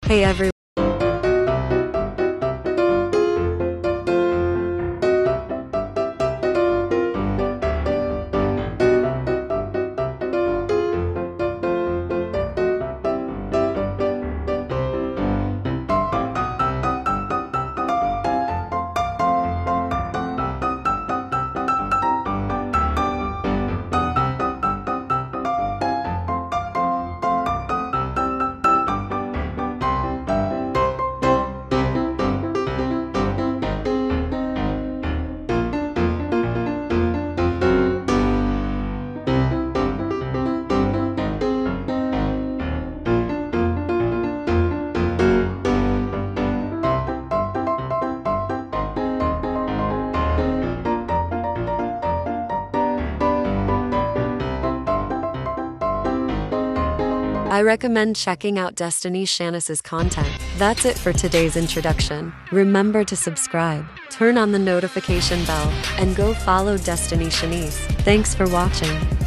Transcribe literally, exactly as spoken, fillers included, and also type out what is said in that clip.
Hey everyone. I recommend checking out Destinee Shanice's content. That's it for today's introduction. Remember to subscribe, turn on the notification bell, and go follow Destinee Shanice. Thanks for watching.